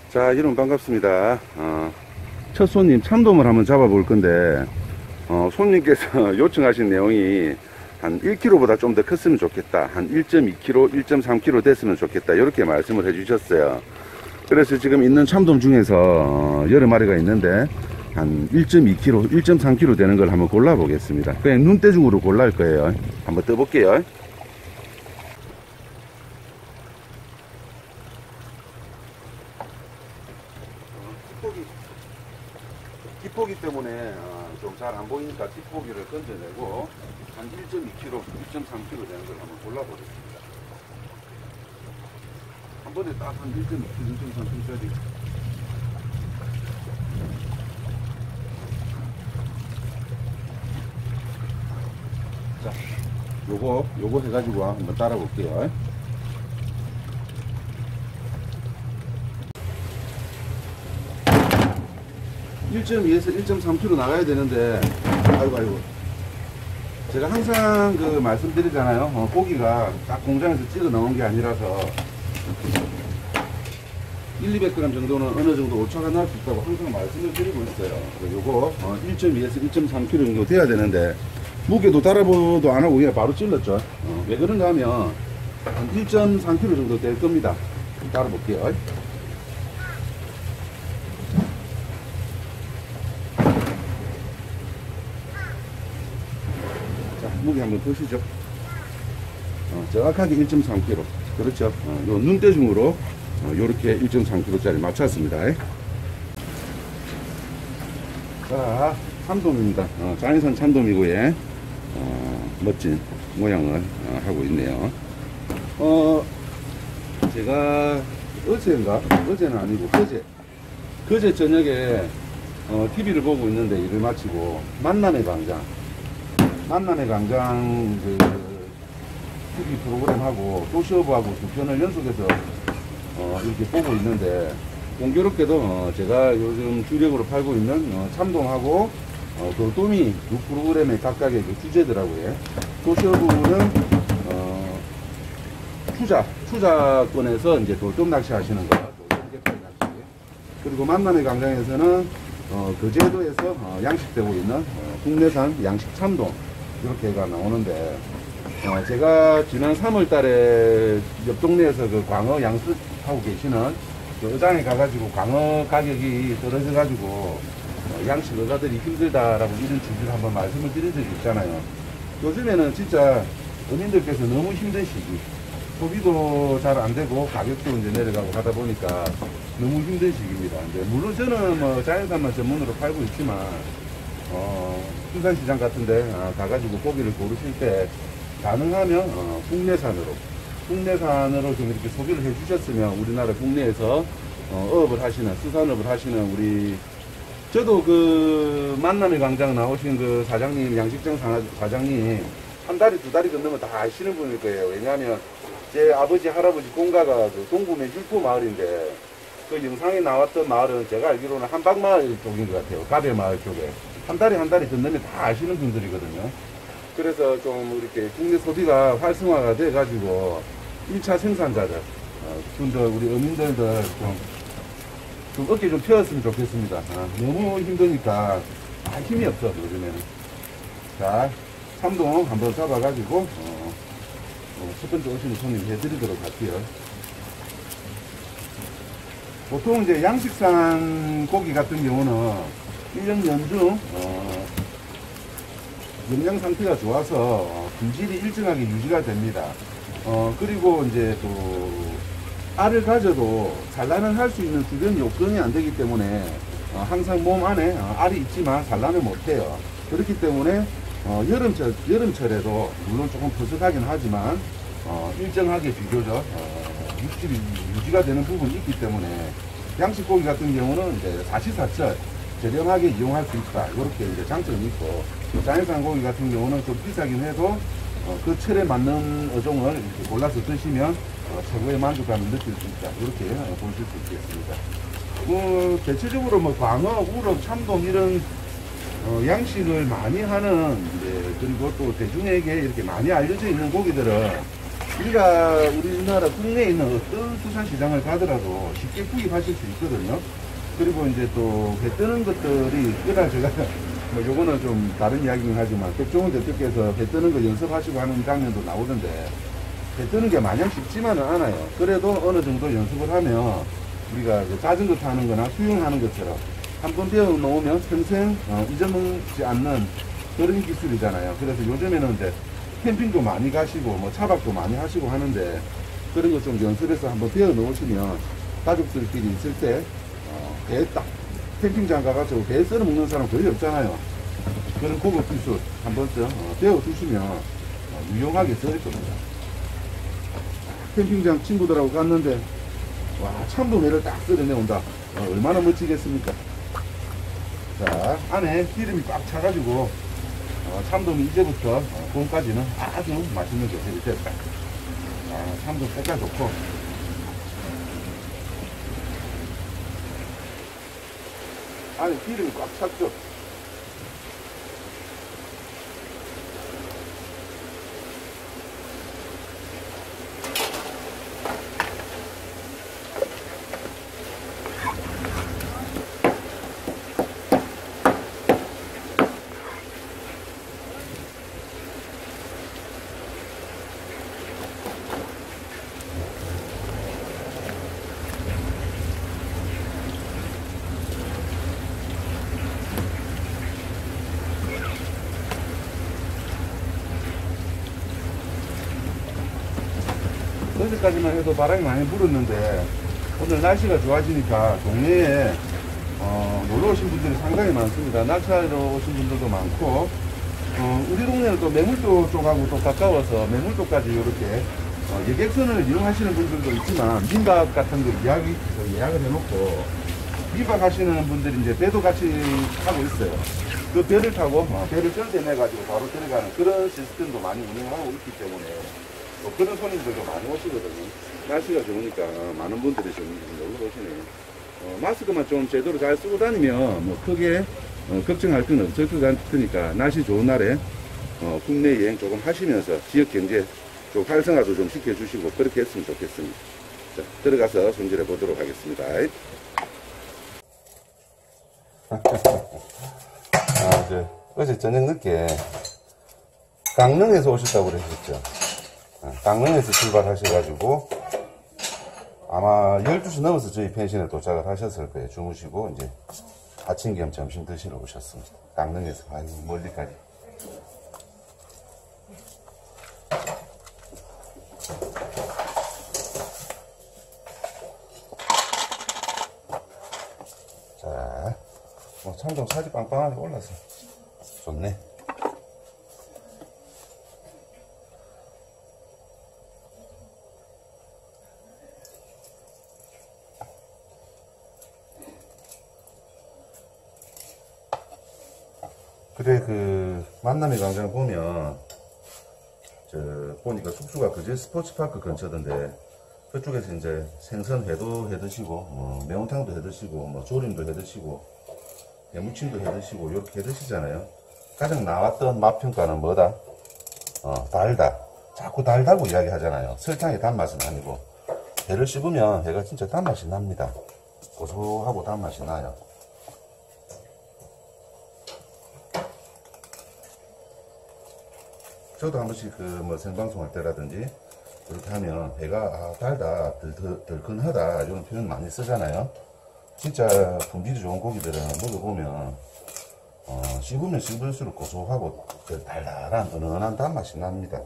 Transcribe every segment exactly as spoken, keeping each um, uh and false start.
자, 여러분 반갑습니다. 어, 첫 손님 참돔을 한번 잡아볼 건데, 어, 손님께서 요청하신 내용이 한 일 킬로그램보다 좀 더 컸으면 좋겠다. 한 일 점 이 킬로그램, 일 점 삼 킬로그램 됐으면 좋겠다. 이렇게 말씀을 해주셨어요. 그래서 지금 있는 참돔 중에서 어, 여러 마리가 있는데 한 일 점 이 킬로그램, 일 점 삼 킬로그램 되는 걸 한번 골라보겠습니다. 그냥 눈대중으로 골라할 거예요. 한번 떠볼게요. 뒷포기, 뒷포기 때문에 좀 잘 안 보이니까 뒷포기를 건져내고 한 일 점 이 킬로그램, 일 점 삼 킬로그램 되는 걸 한번 골라보겠습니다. 한 번에 딱 한 일 점 이 킬로그램, 일 점 삼 킬로그램까지. 자, 요거, 요거 해가지고 한번 따라 볼게요. 일 점 이에서 일 점 삼 킬로그램 나가야 되는데, 아이고, 아이고. 제가 항상 그 말씀드리잖아요. 어, 고기가 딱 공장에서 찍어 나온 게 아니라서 일, 이백 그램 정도는 어느 정도 오차가 날 수 있다고 항상 말씀을 드리고 있어요. 요거 어, 일 점 이에서 일 점 삼 킬로그램 정도 돼야 되는데, 무게도 따라보도 안 하고 그냥 바로 찔렀죠. 어, 왜 그런가 하면 한 일 점 삼 킬로그램 정도 될 겁니다. 따라 볼게요. 자, 무게 한번 보시죠. 어, 정확하게 일 점 삼 킬로그램. 그렇죠. 어, 요 눈대중으로 어, 요렇게 일 점 삼 킬로그램짜리 맞췄습니다. 자, 참돔입니다. 어, 자연산 참돔이고요. 어, 멋진 모양을 어, 하고 있네요. 어, 제가 어제인가? 어제는 아니고 그제 그제 저녁에 어, 티비를 보고 있는데 일을 마치고 만남의 광장 만남의 광장 그 티비 프로그램하고 소시오브하고 두 편을 연속해서 어, 이렇게 보고 있는데, 공교롭게도 어, 제가 요즘 주력으로 팔고 있는 어, 참돔하고 어, 돌돔이 두 프로그램의 각각의 그 주제더라고요. 소시오브는 어, 투자, 투자권에서 이제 돌돔 낚시 하시는 거, 돌돔 갯벌 낚시. 그리고 만남의 광장에서는 어, 거제도에서 어, 양식되고 있는 어, 국내산 양식 참돔, 이렇게가 나오는데, 어, 제가 지난 삼월 달에 옆 동네에서 그 광어 양식하고 계시는 그 의장에 가가지고 광어 가격이 떨어져가지고 어, 양식 어가들이 힘들다라고 이런 주제를 한번 말씀을 드린 적이 있잖아요. 요즘에는 진짜 어민들께서 너무 힘든 시기, 소비도 잘 안 되고 가격도 이제 내려가고 하다 보니까 너무 힘든 시기입니다. 이제 물론 저는 뭐 자연산만 전문으로 팔고 있지만, 어, 수산시장 같은데 아, 가가지고 고기를 고르실 때 가능하면 어, 국내산으로 국내산으로 좀 이렇게 소비를 해 주셨으면, 우리나라 국내에서 어, 어업을 하시는, 수산업을 하시는 우리, 저도 그 만남의 광장 나오신 그 사장님, 양식장 사, 사장님 한 달이 두 달이 건너면 다 아시는 분일 거예요. 왜냐하면 제 아버지 할아버지 본가가 그 동구면 율포 마을인데, 그 영상에 나왔던 마을은 제가 알기로는 한박마을 쪽인 것 같아요. 가베마을 쪽에 한 달이 한 달이 건너면 다 아시는 분들이거든요. 그래서 좀 이렇게 국내 소비가 활성화가 돼 가지고 일 차 생산자들 어, 분들, 우리 어민들들 좀, 좀 어깨 좀 펴었으면 좋겠습니다. 아, 너무 힘드니까 아, 힘이 없어 요즘에는. 자, 참돔 한번 잡아 가지고 어, 어, 첫 번째 오시는 손님 해드리도록 할게요. 보통 이제 양식산 고기 같은 경우는 일 년 연중 어, 영양 상태가 좋아서 어, 품질이 일정하게 유지가 됩니다. 어, 그리고 이제 또 알을 가져도 산란을 할 수 있는 주변 요건이 안 되기 때문에 어, 항상 몸 안에 어, 알이 있지만 산란을 못 해요. 그렇기 때문에 어, 여름철, 여름철에도 물론 조금 부족하긴 하지만 어, 일정하게 비교적 어, 육질이 유지가 되는 부분이 있기 때문에 양식고기 같은 경우는 이제 사시사철 저렴하게 이용할 수 있다. 이렇게 이제 장점이 있고, 자연산 고기 같은 경우는 좀 비싸긴 해도 어, 그 철에 맞는 어종을 이렇게 골라서 드시면 어, 최고의 만족감을 느낄 수 있다. 이렇게 어, 보실 수 있겠습니다. 뭐 대체적으로 뭐 광어, 우럭, 참돔 이런 어, 양식을 많이 하는, 이제 그리고 또 대중에게 이렇게 많이 알려져 있는 고기들은 우리가 우리나라 국내에 있는 어떤 수산시장을 가더라도 쉽게 구입하실 수 있거든요. 그리고 이제 또 배 뜨는 것들이 그날 제가 뭐 요거는 좀 다른 이야기긴 하지만 백종원 대표께서 배 뜨는 거 연습하시고 하는 장면도 나오던데 배 뜨는 게 마냥 쉽지만은 않아요. 그래도 어느 정도 연습을 하면 우리가 자전거 타는 거나 수영하는 것처럼 한번 배워 놓으면 평생 어, 잊어먹지 않는 그런 기술이잖아요. 그래서 요즘에는 이제 캠핑도 많이 가시고 뭐 차박도 많이 하시고 하는데 그런 거 좀 연습해서 한번 배워 놓으시면 가족들끼리 있을 때 어, 배 딱 캠핑장 가가지고 배 썰어 먹는 사람 거의 없잖아요. 그런 고급 기술 한 번쯤 어, 배워 두시면 어, 유용하게 썰을 겁니다. 캠핑장 친구들하고 갔는데 와 참돔회를 딱 썰어내 온다. 어, 얼마나 멋지겠습니까? 자, 안에 기름이 꽉 차가지고 어, 참돔이 이제부터 어, 봄까지는 아주 맛있는 조색이 됐다. 아, 참돔 색깔 좋고 안에 기름이 꽉 찼죠. 어제까지만 해도 바람이 많이 불었는데 오늘 날씨가 좋아지니까 동네에 어, 놀러 오신 분들이 상당히 많습니다. 낙차하러 오신 분들도 많고 어, 우리 동네는 또 매물도 쪽하고 또 가까워서 매물도까지 이렇게 어, 여객선을 이용하시는 분들도 있지만 민박 같은 거 예약이, 예약을 해놓고 민박 하시는 분들이 이제 배도 같이 하고 있어요. 그 배를 타고 어, 배를 쩔대내 가지고 바로 들어가는 그런 시스템도 많이 운영하고 있기 때문에 뭐 그런 손님들도 많이 오시거든요. 날씨가 좋으니까 많은 분들이 좀 놀러 오시네요. 어, 마스크만 좀 제대로 잘 쓰고 다니면 뭐 크게 어, 걱정할 건 없을 것 같으니까 날씨 좋은 날에 어, 국내 여행 조금 하시면서 지역 경제 좀 활성화도 좀 시켜주시고 그렇게 했으면 좋겠습니다. 자, 들어가서 손질해 보도록 하겠습니다. 아, 이제 어제 저녁 늦게 강릉에서 오셨다고 그러셨죠? 강릉에서 출발하셔가지고 아마 열두 시 넘어서 저희 펜션에 도착을 하셨을 거예요. 주무시고 이제 아침 겸 점심 드시러 오셨습니다. 강릉에서 아유 멀리까지. 자, 뭐 참돔 살이 빵빵하게 올라서 좋네. 그래, 그, 만남의 광장 보면, 저, 보니까 숙소가 그제 스포츠파크 근처던데, 그쪽에서 이제 생선 회도 해 드시고, 뭐, 매운탕도 해 드시고, 뭐, 조림도 해 드시고, 해무침도 해 드시고, 이렇게 해 드시잖아요. 가장 나왔던 맛평가는 뭐다? 어, 달다. 자꾸 달다고 이야기 하잖아요. 설탕의 단맛은 아니고, 회를 씹으면 회가 진짜 단맛이 납니다. 고소하고 단맛이 나요. 저도 한 번씩 그 뭐 생방송 할 때라든지 그렇게 하면 배가 아, 달다, 덜, 덜, 덜큰하다 이런 표현 많이 쓰잖아요. 진짜 품질이 좋은 고기들은 먹어보면 어, 씹으면 씹을수록 고소하고 달달한 은은한 단맛이 납니다.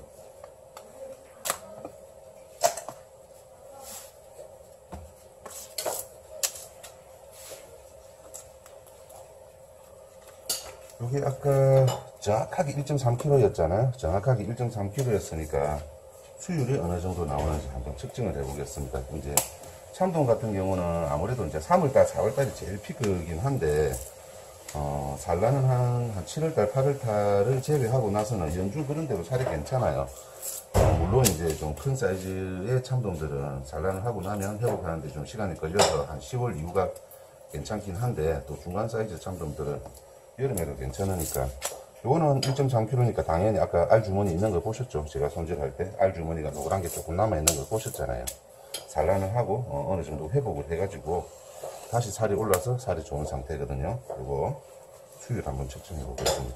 요게 아까 정확하게 일 점 삼 킬로그램였잖아요. 정확하게 일 점 삼 킬로그램였으니까 수율이 어느 정도 나오는지 한번 측정을 해보겠습니다. 이제 참돔 같은 경우는 아무래도 이제 삼월달, 사월달이 제일 피크이긴 한데, 어, 산란은 한, 한 칠월달, 팔월달을 제외하고 나서는 연중 그런 데로 살이 괜찮아요. 어, 물론 이제 좀 큰 사이즈의 참돔들은 산란을 하고 나면 회복하는데 좀 시간이 걸려서 한 시월 이후가 괜찮긴 한데, 또 중간 사이즈 참돔들은 여름에도 괜찮으니까 요거는 일 점 삼 킬로그램이니까 당연히 아까 알주머니 있는 거 보셨죠? 제가 손질할 때 알주머니가 노란 게 조금 남아있는 걸 보셨잖아요. 산란을 하고 어, 어느 정도 회복을 해가지고 다시 살이 올라서 살이 좋은 상태거든요. 그리고 수율 한번 측정해 보겠습니다.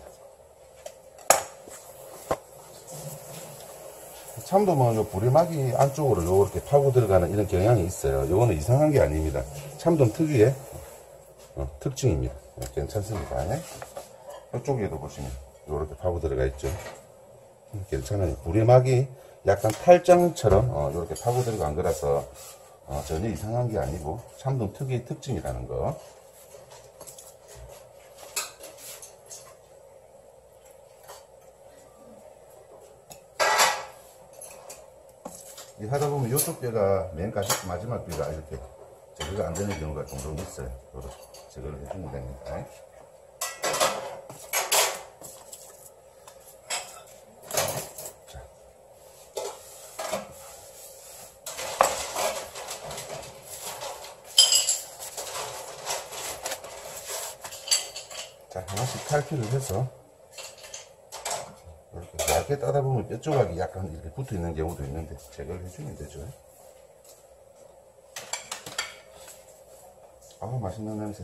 참돔은 요 부리막이 안쪽으로 요렇게 파고 들어가는 이런 경향이 있어요. 요거는 이상한 게 아닙니다. 참돔 특유의 어, 특징입니다. 네, 괜찮습니다. 네? 이쪽에도 보시면 요렇게 파고 들어가 있죠. 괜찮아요. 부리막이 약간 탈장처럼 어, 요렇게 파고 들어간 거라서 어, 전혀 이상한 게 아니고 참돔 특유의 특징이라는 거. 이 하다 보면 요쪽 뼈가 맨 가시 마지막 뼈가 이렇게 제거가 안 되는 경우가 종종 있어요. 이렇게 제거를 해주면 됩니다. 자, 하나씩 탈피를 해서 이렇게 얇게 따다 보면 뼈 조각이 약간 이렇게 붙어 있는 경우도 있는데 제거를 해주면 되죠. 아우, 맛있는 냄새.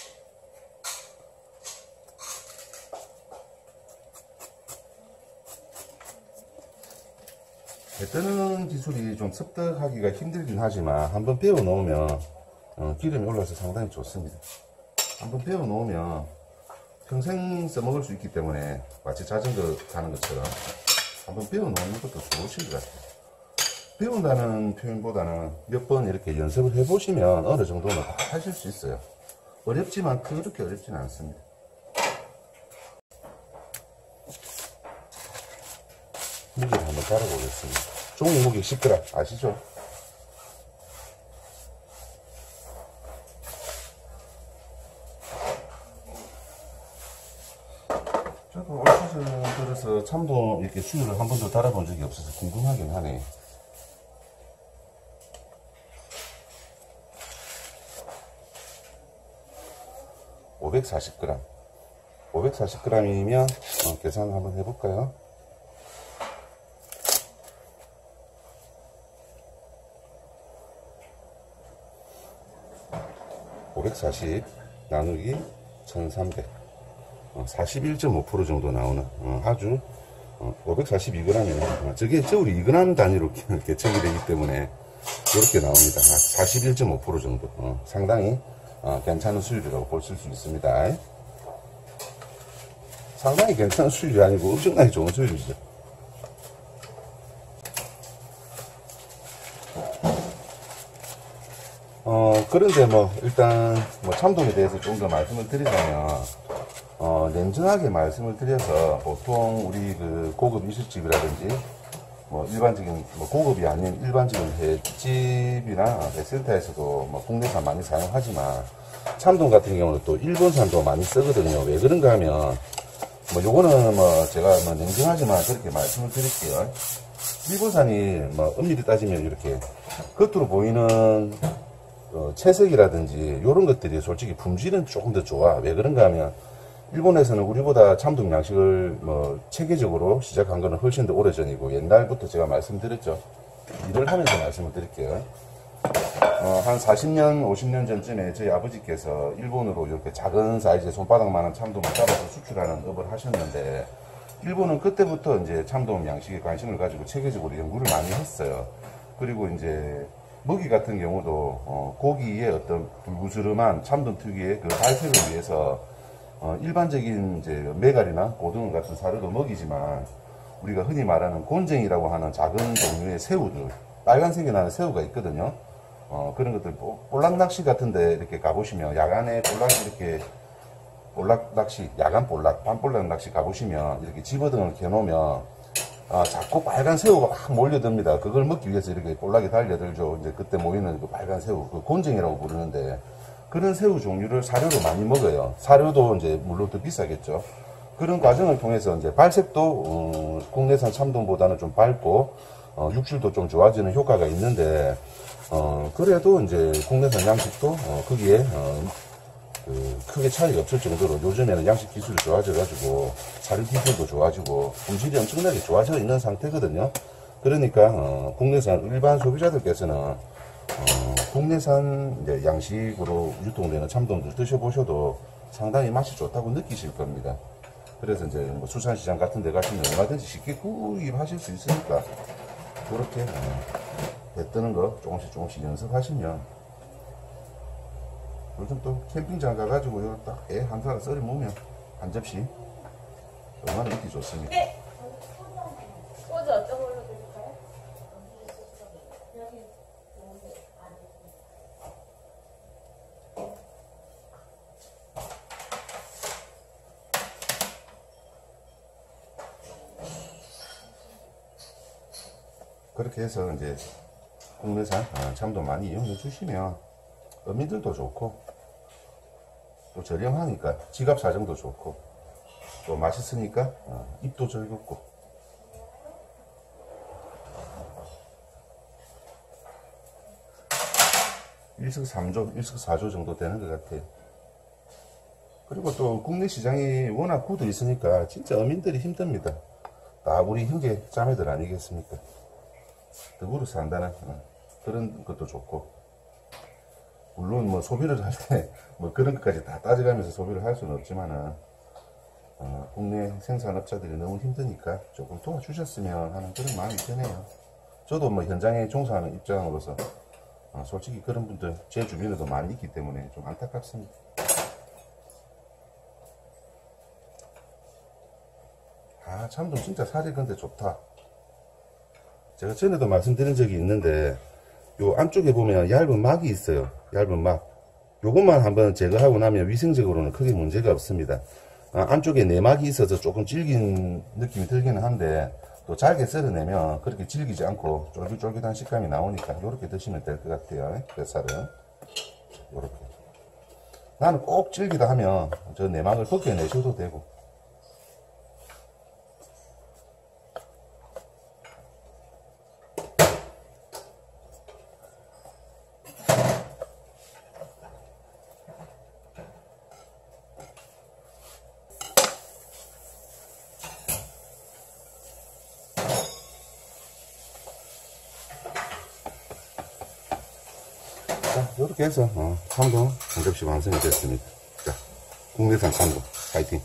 배 뜨는 기술이 좀 습득하기가 힘들긴 하지만 한번 배워 놓으면 어, 기름이 올라서 상당히 좋습니다. 한번 배워 놓으면 평생 써먹을 수 있기 때문에 마치 자전거 타는 것처럼 한번 배워놓는 것도 좋으신 것 같아요. 배운다는 표현보다는 몇 번 이렇게 연습을 해보시면 어느 정도는 다 하실 수 있어요. 어렵지만 그렇게 어렵지는 않습니다. 무게를 한번 달아보겠습니다. 종이 무게 십 그램 아시죠? 저도 올 시즌 들어서 참돔 이렇게 수율을 한 번도 달아본 적이 없어서 궁금하긴 하네. 오백사십 그램. 오백사십 그램이면 어, 계산을 한번 해볼까요? 오백사십 나누기 천삼백. 어, 사십일 점 오 퍼센트 정도 나오는 어, 아주 어, 오백사십이 그램이면 어, 저게 저울이 이 그램 단위로 개척이 되기 때문에 이렇게 나옵니다. 사십일 점 오 퍼센트 정도 어, 상당히 어, 괜찮은 수율이라고 보실 수 있습니다. 상당히 괜찮은 수율이 아니고 엄청나게 좋은 수율이죠. 어 그런데 뭐 일단 뭐 참돔에 대해서 좀 더 말씀을 드리자면 어, 냉정하게 말씀을 드려서 보통 우리 그 고급 일식집이라든지 뭐 일반적인 뭐 고급이 아닌 일반적인 횟집이나 회센터에서도 뭐 국내산 많이 사용하지만 참돔 같은 경우는 또 일본산도 많이 쓰거든요. 왜 그런가 하면 뭐 요거는 뭐 제가 뭐 냉정하지만 그렇게 말씀을 드릴게요. 일본산이 뭐 엄밀히 따지면 이렇게 겉으로 보이는 어, 채색이라든지 요런 것들이 솔직히 품질은 조금 더 좋아. 왜 그런가 하면 일본에서는 우리보다 참돔 양식을 뭐 체계적으로 시작한 거는 훨씬 더 오래전이고 옛날부터 제가 말씀드렸죠. 일을 하면서 말씀을 드릴게요. 어, 한 사십 년, 오십 년 전쯤에 저희 아버지께서 일본으로 이렇게 작은 사이즈의 손바닥만한 참돔을 잡아서 수출하는 업을 하셨는데 일본은 그때부터 이제 참돔 양식에 관심을 가지고 체계적으로 연구를 많이 했어요. 그리고 이제 먹이 같은 경우도 어, 고기의 어떤 불구스름한 참돔 특유의 그 발색을 위해서 어, 일반적인 이제 메갈이나 고등어 같은 사료도 먹이지만 우리가 흔히 말하는 곤쟁이라고 하는 작은 종류의 새우들, 빨간색이 나는 새우가 있거든요. 어, 그런 것들, 볼락 낚시 같은데 이렇게 가보시면 야간에 볼락 이렇게 볼락 낚시, 야간 볼락, 밤볼락 낚시 가보시면 이렇게 집어등을 켜놓으면 아, 자꾸 빨간 새우가 막 몰려듭니다. 그걸 먹기 위해서 이렇게 볼락이 달려들죠. 이제 그때 모이는 그 빨간 새우, 그 곤쟁이라고 부르는데 그런 새우 종류를 사료로 많이 먹어요. 사료도 이제 물론 더 비싸겠죠. 그런 과정을 통해서 이제 발색도 어, 국내산 참돔보다는 좀 밝고 어, 육질도 좀 좋아지는 효과가 있는데 어, 그래도 이제 국내산 양식도 어, 거기에 어, 그 크게 차이가 없을 정도로 요즘에는 양식 기술이 좋아져가지고 사료 기술도 좋아지고 품질이 엄청나게 좋아져 있는 상태거든요. 그러니까 어, 국내산 일반 소비자들께서는 어, 국내산 이제 양식으로 유통되는 참돔들 드셔보셔도 상당히 맛이 좋다고 느끼실 겁니다. 그래서 이제 뭐 수산시장 같은 데 가시면 얼마든지 쉽게 구입하실 수 있으니까 그렇게 어, 배 뜨는 거 조금씩 조금씩 연습하시면 요즘 또 캠핑장 가가지고 요 딱 애 한 사람 썰이 먹으면 한 접시 얼마나 먹기 좋습니다. 네. 소주 어떤 걸로 드릴까요? 그렇게 해서 이제 국내산 어, 참돔 많이 이용해 주시면 어민들도 좋고 또 저렴하니까 지갑 사정도 좋고 또 맛있으니까 어, 입도 즐겁고 일석삼조, 일석사조 정도 되는 것 같아요. 그리고 또 국내 시장이 워낙 굳어 있으니까 진짜 어민들이 힘듭니다. 다 우리 형제 자매들 아니겠습니까? 덕으로 산다는 어, 그런 것도 좋고 물론 뭐 소비를 할 때 뭐 그런 것까지 다 따져가면서 소비를 할 수는 없지만은 어, 국내 생산업자들이 너무 힘드니까 조금 도와주셨으면 하는 그런 마음이 드네요. 저도 뭐 현장에 종사하는 입장으로서 어, 솔직히 그런 분들 제 주변에도 많이 있기 때문에 좀 안타깝습니다. 아 참돔 진짜 살이 근데 좋다. 제가 전에도 말씀드린 적이 있는데 요 안쪽에 보면 얇은 막이 있어요. 얇은 막. 요것만 한번 제거하고 나면 위생적으로는 크게 문제가 없습니다. 아, 안쪽에 내막이 있어서 조금 질긴 느낌이 들기는 한데 또 잘게 썰어내면 그렇게 질기지 않고 쫄깃쫄깃한 식감이 나오니까 요렇게 드시면 될 것 같아요. 뱃살은 요렇게. 나는 꼭 질기다 하면 저 내막을 벗겨내셔도 되고 자, 이렇게 해서 어, 참돔 한 접시 완성이 됐습니다. 자, 국내산 참돔 파이팅!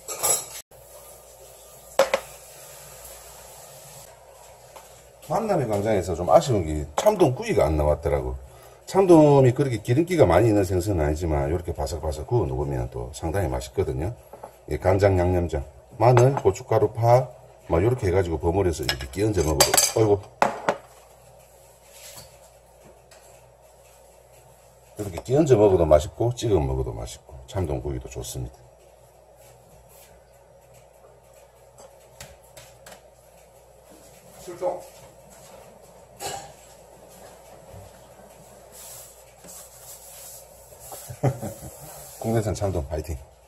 만남의 광장에서 좀 아쉬운 게 참돔 구이가 안 나왔더라고. 참돔이 그렇게 기름기가 많이 있는 생선은 아니지만 이렇게 바삭바삭 구워 먹으면 또 상당히 맛있거든요. 예, 간장, 양념장, 마늘, 고춧가루, 파, 막 이렇게 해가지고 버무려서 이렇게 끼얹어 먹어도, 어이구. 이렇게 끼얹어 먹어도 맛있고 찍어 먹어도 맛있고 참돔 구이도 좋습니다. 출동! 국내산 참돔 파이팅!